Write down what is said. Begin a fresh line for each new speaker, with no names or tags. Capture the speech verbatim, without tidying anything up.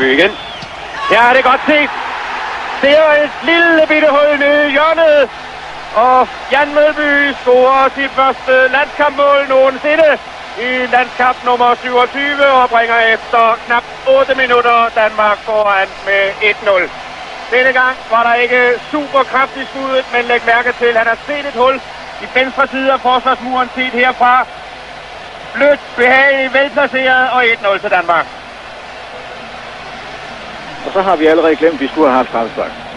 Mølby igen. Ja, det er godt set. Det er et lille bitte hul nede i hjørnet. Og Jan Mølby scorer sit første landskampmål nogensinde i landskamp nummer syvogtyve og bringer efter knap otte minutter Danmark foran med et nul. Denne gang var der ikke super kraft i skuddet, men læg mærke til, at han har set et hul i venstre side af forsvarsmuren set herfra. Blødt, behageligt, velplaceret og et nul til Danmark.
Og så har vi allerede glemt, at vi skulle have haft straffespark.